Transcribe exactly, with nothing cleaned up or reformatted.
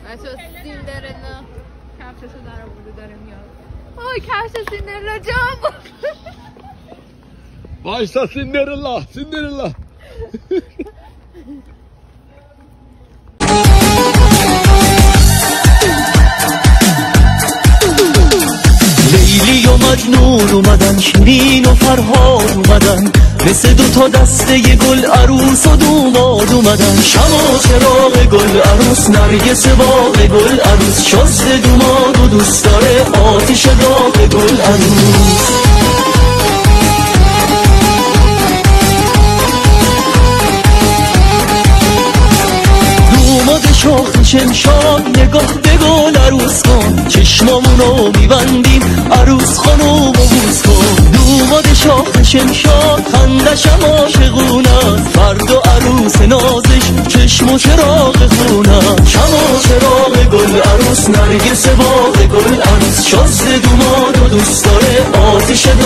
بچه سیندرلا کفششو در آورده داره میاد. آی کفش سیندرلا جان بایستا سیندرلا سیندرلا لیلی و مجنون اومدن، شیرین و فرهاد اومدن، مثل دو تا دسته گل عروس و دوماد اومدن. شمع و چراغ گل عروس، نرگس باغ گل عروس، شست دوماد و دوست داره آتیش داغ گل عروس. دوماد شاخ شمشاد، نگاه به گل عروس کن، چشمامونو میبندیم عروس خانومو بوس کن. دوماد شاخ شمشاد، خندشم عاشقونم، فرد و عروس نازش چشم و چراغ خونم. شمع و چراغ گل عروس، نرگس باغ گل عروس، شست دوماد و دوست داره آتیش